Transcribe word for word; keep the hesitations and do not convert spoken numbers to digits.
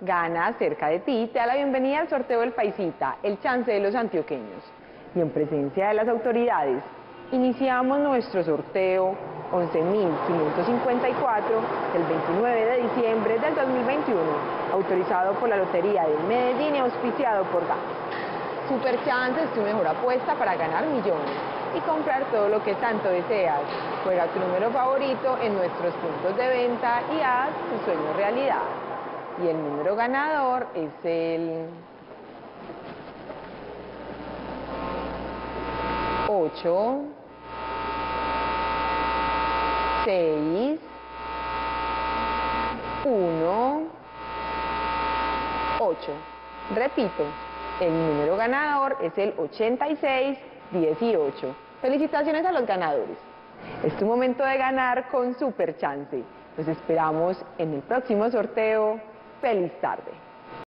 Gana cerca de ti te da la bienvenida al sorteo del Paisita, el chance de los antioqueños. Y en presencia de las autoridades, iniciamos nuestro sorteo once mil quinientos cincuenta y cuatro del veintinueve de diciembre del dos mil veintiuno, autorizado por la Lotería de Medellín y auspiciado por G A S. Super Chance es tu mejor apuesta para ganar millones y comprar todo lo que tanto deseas. Juega tu número favorito en nuestros puntos de venta y haz tu sueño realidad. Y el número ganador es el ocho, seis, uno, ocho. Repito, el número ganador es el ochenta y seis dieciocho. Felicitaciones a los ganadores. Es tu momento de ganar con Super Chance. Los esperamos en el próximo sorteo. ¡Feliz tarde!